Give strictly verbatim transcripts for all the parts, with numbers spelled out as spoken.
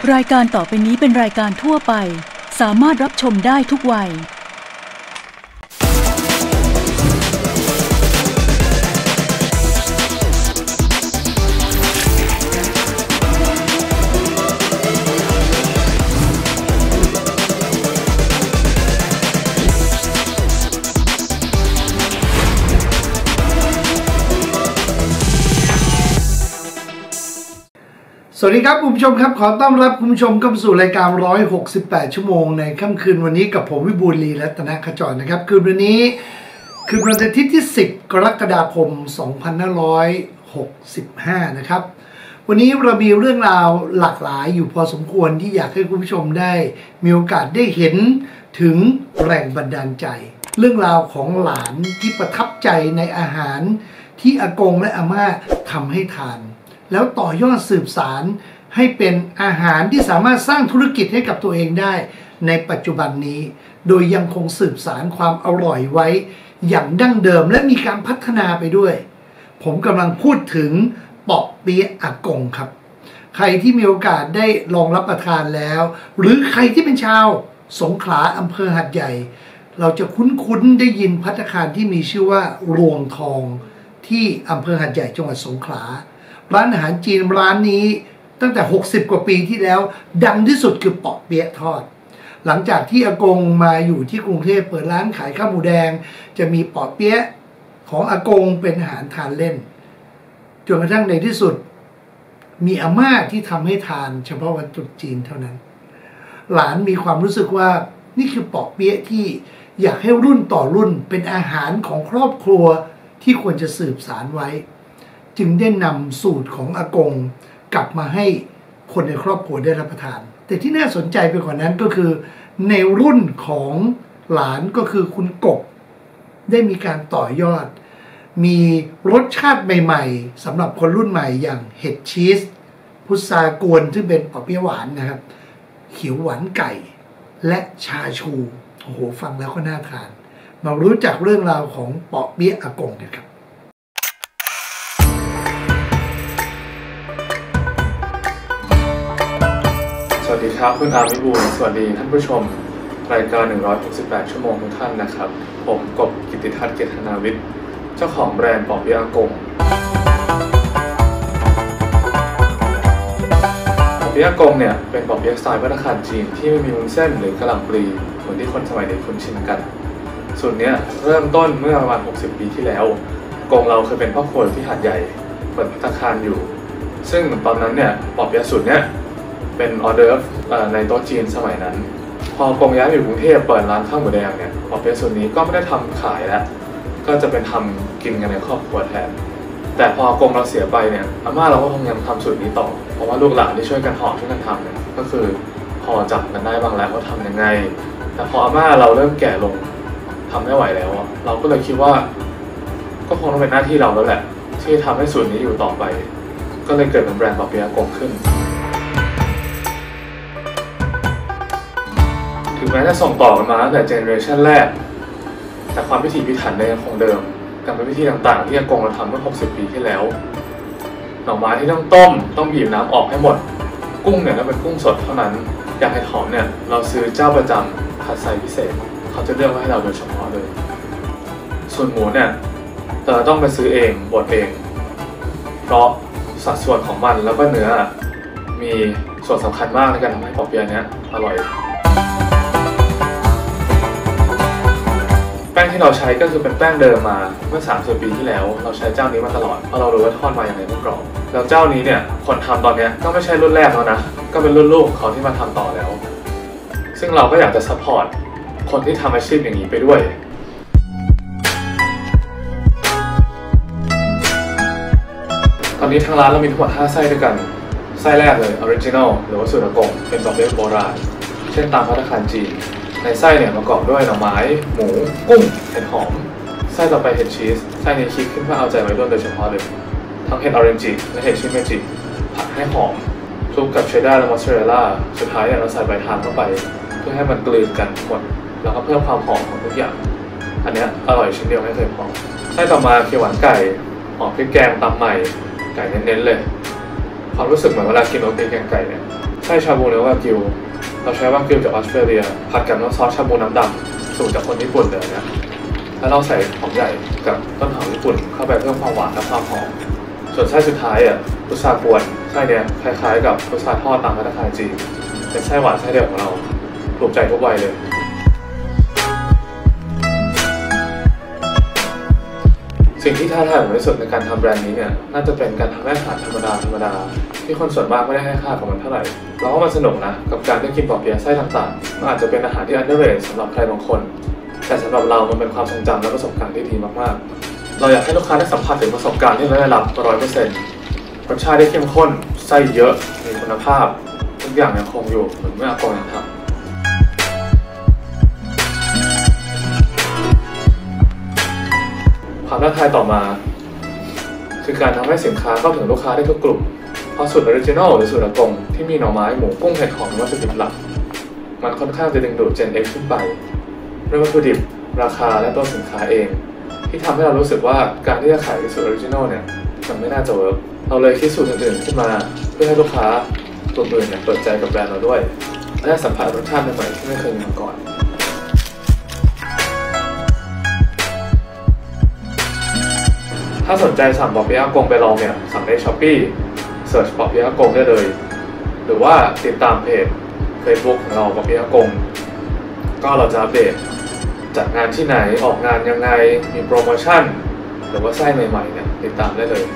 รายการต่อไปนี้เป็นรายการทั่วไปสามารถรับชมได้ทุกวัยสวัสดีครับคุณผู้ชมครับขอต้อนรับคุณผู้ชมเข้าสู่รายการหนึ่งร้อยหกสิบแปดชั่วโมงในค่ำคืนวันนี้กับผมวิบูลย์ ลีรัตนขจรนะครับคืนวันนี้คืนวันอาทิตย์ที่สิบกรกฎาคมสองพันห้าร้อยหกสิบห้านะครับวันนี้เรามีเรื่องราวหลากหลายอยู่พอสมควรที่อยากให้คุณผู้ชมได้มีโอกาสได้เห็นถึงแรงบันดาลใจเรื่องราวของหลานที่ประทับใจในอาหารที่อากงและอาม่าทำให้ทานแล้วต่อยอดสืบสารให้เป็นอาหารที่สามารถสร้างธุรกิจให้กับตัวเองได้ในปัจจุบันนี้โดยยังคงสืบสารความอร่อยไว้อย่างดั้งเดิมและมีการพัฒนาไปด้วยผมกำลังพูดถึงเปาะเปี๊ยะอากงครับใครที่มีโอกาสได้ลองรับประทานแล้วหรือใครที่เป็นชาวสงขลาอำเภอหาดใหญ่เราจะคุ้นๆได้ยินภัตตาคารที่มีชื่อว่ารวงทองที่อำเภอหาดใหญ่จังหวัดสงขลาร้านอาหารจีนร้านนี้ตั้งแต่หกสิบกว่าปีที่แล้วดังที่สุดคือเปาะเปี๊ยะทอดหลังจากที่อากงมาอยู่ที่กรุงเทพเปิดร้านขายข้าวหมูแดงจะมีเปาะเปี๊ยะของอากงเป็นอาหารทานเล่นจนกระทั่งในที่สุดมีอาม่าที่ทำให้ทานเฉพาะวันตรุษจีนเท่านั้นหลานมีความรู้สึกว่านี่คือเปาะเปี๊ยะที่อยากให้รุ่นต่อรุ่นเป็นอาหารของครอบครัวที่ควรจะสืบสานไว้จึงได้นำสูตรของอากงกลับมาให้คนในครอบครัวได้รับประทานแต่ที่น่าสนใจไปกว่านั้นก็คือในรุ่นของหลานก็คือคุณกบได้มีการต่อยอดมีรสชาติใหม่ๆสำหรับคนรุ่นใหม่อย่างเห็ดชีสพุทรากวนซึ่งเป็นเปาะเปี๊ยะหวานนะครับเขียวหวานไก่และชาชูโอ้โหฟังแล้วก็น่าทานมารู้จักเรื่องราวของเปาะเปี๊ยะอากงกันครับสวัสดีครับคุณอาวิบูลย์สวัสดีท่านผู้ชมรายการหนึ่งร้อยหกสิบแปดชั่วโมงทุกท่านนะครับผมกบกิตติทัศน์เกษนาวิทย์เจ้าของแบรนด์เปาะเปี๊ยะอากงเปาะเปี๊ยะอากงเนี่ยเป็นเปาะเปี๊ยะสไตล์ภัตตาคารจีนที่ไม่มีวุ้นเส้นหรือกะหล่ำปลีเหมือนที่คนสมัยเด็กคุ้นชินกันสูตรนี้เริ่มต้นเมื่อประมาณหกสิบปีที่แล้วกงเราเคยเป็นพ่อครัวที่หาดใหญ่เปิดภัตตาคารอยู่ซึ่งตอนนั้นเนี่ยเปาะเปี๊ยะสูตรเนี้ยเป็นออเดอร์ฟในโต๊ะจีนสมัยนั้นพอกงย้ายไปอยู่กรุงเทพเปิดร้านข้าวหมูแดงเนี่ยเปาะเปี๊ยะสูตรนี้ก็ไม่ได้ทำขายแล้วก็จะเป็นทำกินกันในครอบครัวแทนแต่พอกงเราเสียไปเนี่ยอาม่าเราก็คงยังทำสูตรนี้ต่อเพราะว่าลูกหลานที่ช่วยกันห่อช่วยกันทำเนี่ยก็คือพอจับกันได้บ้างแล้วว่าทำยังไงแต่พออาม่าเราเริ่มแก่ลงทำไม่ไหวแล้วเราก็เลยคิดว่าก็คงต้องเป็นหน้าที่เราแล้วแหละที่ทำให้สูตรนี้อยู่ต่อไปก็เลยเกิดเป็นแบรนด์เปาะเปี๊ยะอากงขึ้นถึงแม้จะส่งต่อกันมาตั้งแต่เจเนอเรชันแรกแต่ความพิถีพิถันยังคงเดิมกรรมวิธีต่างๆที่อากงเราทำเมื่อหกสิบปีที่แล้วหน่อไม้ที่ต้องต้มต้องบีบน้ำออกให้หมดกุ้งเนี่ยต้องเป็นกุ้งสดเท่านั้นอย่างเห็ดหอมเนี่ยเราซื้อเจ้าประจำคัดไซส์พิเศษเขาจะเลือกไว้ให้เราโดยเฉพาะเลยส่วนหมูเนี่ยเราต้องไปซื้อเองบดเองเพราะสัดส่วนของมันแล้วก็เนื้อมีส่วนสำคัญมากในการทำให้เปาะเปี๊ยะเนี้ยอร่อยแป้งที่เราใช้ก็คือเป็นแป้งเดิมมาเมื่อสามสิบปีที่แล้วเราใช้เจ้านี้มาตลอดเพราะเรารู้ว่าทอดมาอย่างไรไม่กรอบแล้วเจ้านี้เนี่ยคนทำตอนนี้ก็ไม่ใช่รุ่นแรกแล้วนะก็เป็นรุ่นลูกเขาที่มาทำต่อแล้วซึ่งเราก็อยากจะซัพพอร์ตคนที่ทำอาชีพอย่างนี้ไปด้วยตอนนี้ทางร้านเรามีทั้งหมดห้าไส้ด้วยกันไส้แรกเลยออริจินอลหรือว่าสูตรอากงเป็นแบบเรียบโบราณเช่นตามภัตตาคารจีนในไส้เนี่ยประกอบด้วยหน่อไม้หมูกุ้งเห็ดหอมไส้ต่อไปเห็ดชีสไส้นี้คิดขึ้นเพื่อเอาใจวัยรุ่นโดยเฉพาะเลยทั้งเห็ดออเรนจิและเห็ดชิเมจิผัดให้หอมคลุกกับเชดดาร์และมอสซาเรลล่าสุดท้ายเนี่ยเราใส่ใบทานเข้าไปเพื่อให้มันกลืนกันหมดแล้วก็เพิ่มความหอมของทุกอย่างอันนี้อร่อยชิ้นเดียวไม่เคยพอไส้ต่อมาเขียวหวานไก่หอมพริกแกงตำใหม่ไก่เน้นๆเลยความรู้สึกเหมือนเวลากินโรตีแกงไก่เนี่ยไส้ชาบูเนื้อวากิวเราใช้วากิวจากออสเตรเลียผัดกับน้ำซอสชาบูน้ำดำสูตรจากคนญี่ปุ่นเลยนะแล้วเราใส่หอมใหญ่กับต้นหอมญี่ปุ่นเข้าไปเพิ่มความหวานและความหอมส่วนไส้สุดท้ายอ่ะพุทรากวนไส้เนี้ยคล้ายๆกับพุทราทอดตามภัตตาคารจีนเป็นไส้หวานไส้เดียวของเราถูกใจทุกวัยเลยสิ่งที่ท้าทายผมที่สุดในการทำแบรนด์นี้เนี่ยน่าจะเป็นการทำอาหารธรรมดาธรรมดาที่คนส่วนมากไม่ได้ให้ค่ากับมันเท่าไหร่เราว่ามันสนุกนะกับการได้กินปอเปี๊ยะไส้ต่างๆมันอาจจะเป็นอาหารที่อันเดอร์เรทสำหรับใครบางคนแต่สำหรับเรามันเป็นความทรงจำและประสบการณ์ที่ดีมากๆเราอยากให้ลูกค้าได้สัมผัสถึงประสบการณ์ที่ไม่ได้รับร้อยเปอร์เซ็นต์รสชาติได้เข้มข้นไส้เยอะมีคุณภาพทุกอย่างยังคงอยู่เหมือนเมื่ออากงยังทำความท้าทายต่อมาคือการทำให้สินค้าเข้าถึงลูกค้าได้ทุกกลุ่มเพราะสูตรออริจินอลหรือสูตรอากงที่มีหน่อไม้หมูกุ้งเห็ดหอมวัตถุดิบหลักมันค่อนข้างจะดึงดูด เจน เอ็กซ์ ขึ้นไปด้วยวัตถุดิบราคาและตัวสินค้าเองที่ทำให้เรารู้สึกว่าการที่จะขายสูตรออริจินอลเนี่ยมันไม่น่าจะเวิร์กเราเลยคิดสูตรอื่นๆขึ้นมาเพื่อให้ลูกค้ากลุ่มอื่นเนี่ยเปิดใจกับแบรนด์เราด้วยและได้สัมผัสรสชาติใหม่ๆที่ไม่เคยมีมาก่อนถ้าสนใจสั่งปอเปี๊ยะอากงไปลองเนี่ยสั่งใน ช้อปปี้ เสิร์ชปอเปี๊ยะอากงได้เลยหรือว่าติดตามเพจ เฟซบุ๊ก ของเราปอเปี๊ยะอากงก็เราจะอัปเดตจัดงานที่ไหนออกงานยังไงมีโปรโมชั่นหรือว่าไส้ใหม่ๆเนี่ยติดตามได้เลย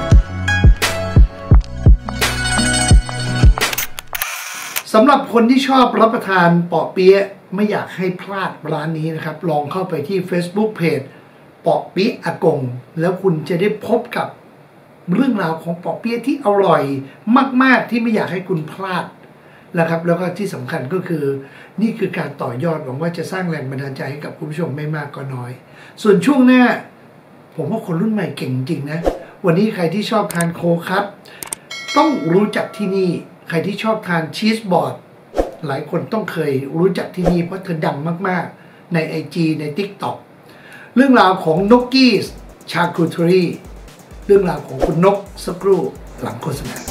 สำหรับคนที่ชอบรับประทานปอเปี๊ยะไม่อยากให้พลาดร้านนี้นะครับลองเข้าไปที่ Facebook Page ปอเปี๊ยะอากงแล้วคุณจะได้พบกับเรื่องราวของปอเปี๊ยะที่อร่อยมากๆที่ไม่อยากให้คุณพลาดนะครับแล้วก็ที่สำคัญก็คือนี่คือการต่อยอดหวังว่าจะสร้างแรงบันดาลใจให้กับคุณผู้ชมไม่มากก็น้อยส่วนช่วงหน้าผมว่าคนรุ่นใหม่เก่งจริงนะวันนี้ใครที่ชอบทานโคคัพต้องรู้จักที่นี่ใครที่ชอบทานชีสบอร์ดหลายคนต้องเคยรู้จักที่นี่เพราะเธอดังมากๆใน ไอ จี ใน ติ๊กต็อก เรื่องราวของนกกี้ชาคูทรีเรื่องราวของคุณนกสักครู่หลังโฆษณา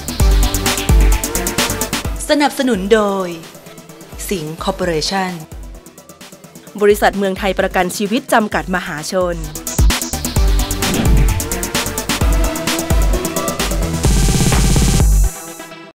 สนับสนุนโดยสิงห์คอร์ปอเรชั่นบริษัทเมืองไทยประกันชีวิตจำกัดมหาชน